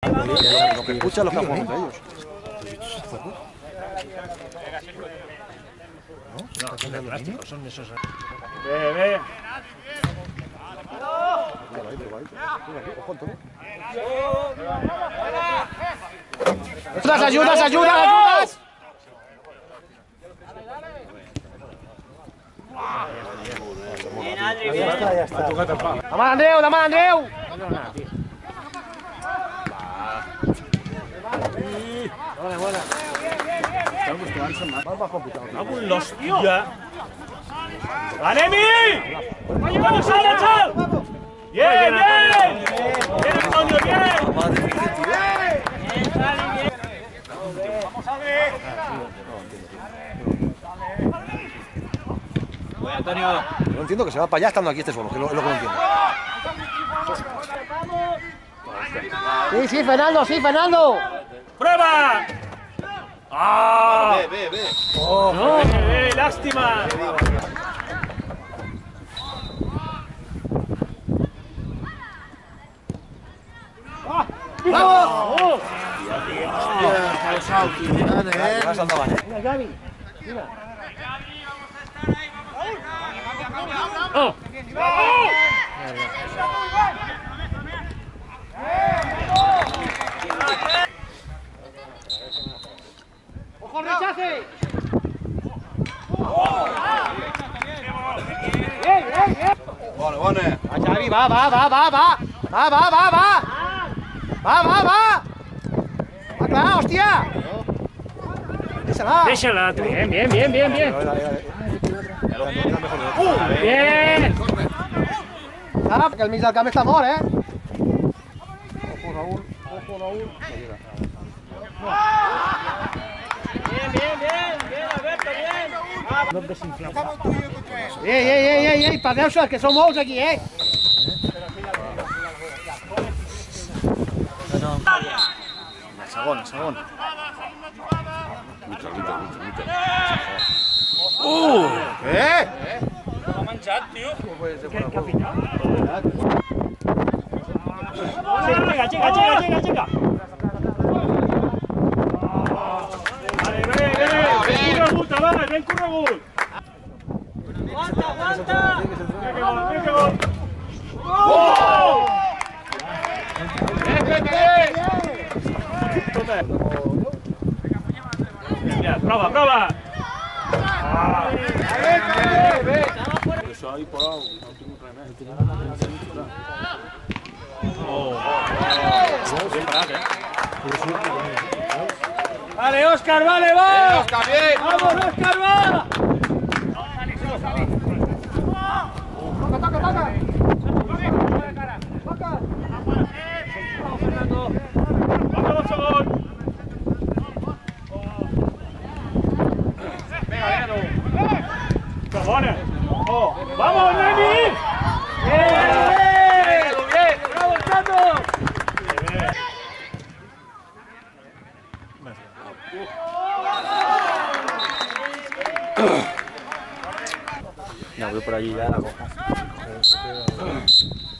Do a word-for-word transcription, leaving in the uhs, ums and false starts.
Lo que escuchan los que juegan entre ellos. No, son de plástico, son de esos. Ve, ve. ¡Ayudas, ayudas, ayudas, ayudas! Ya está, ya está. ¡Dame a Andreu, dame a Andreu! Buena, buena. ¡Vamos, los tíos! ¡Anemi! ¡Vamos a chao! ¡Bien, bien! ¡Bien, Antonio, bien! ¡Vamos a ver! Voy, Antonio. No entiendo que se va para allá estando aquí este solo, que es lo que no entiendo. Sí, sí, Fernando, sí, Fernando. ¡Prueba! ¡Ah! Ve, ve, ve. Oh, no, eh, lástima. ¡Vamos! ¡Vamos! saltaban, ¿eh? Mira, Gaby. Mira. ¡Oh! ¡Ojo, rechace! Bueno, bueno. Va, Xavi, va, va, va, va, va. Va, va, va, va. Va, va, va. Va, clar, hòstia. Deixa-la. Déjala, tú. Bien, bien, bien, bien, bien. Bien. Ah, que el mig del camp està mort, eh? Ojo, Raúl. Ojo, Raúl. Bien, bien, bien. Bien, Alberto, bien. No et desinflama. Ei, ei, ei, ei, ei, perdeu-se, que som molts aquí, eh? Segona, segona. Uh! Eh? L'ha menjat, tio. Què, capità? Llega, llega, llega, llega, llega. Vale, ve, ve. Ben corregut, Tavares, ben corregut. Aguanta, aguanta. Mira que gol, mira que gol. Oh! Bien, bien, bien. Mira, prova, prova. Ah. Això ahí por algo, no tinc res més. Oh. Bien parat, eh? Vale, Óscar, vale, va. Bien, Óscar, bien. Vamos, Óscar, va. Toca, toca, toca. Vamos, segon. Venga, venga, tú. ¡Qué buena! ¡Oh! ¡Vamos, Neni! ¡Bien! ¡Bien! ¡Bravo, Chato! No, voy por allí ya la coja.